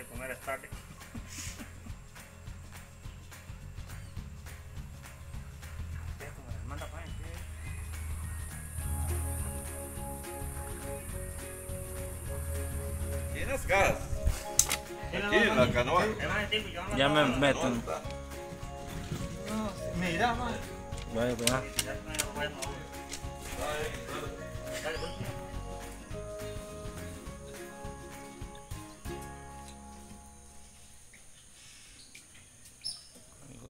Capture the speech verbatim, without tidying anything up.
poner estático. Manda para allá. ¿Tienes gas? Aquí en la canoa. Ya me meto. Mira, man. Vaya, vaya. Bueno.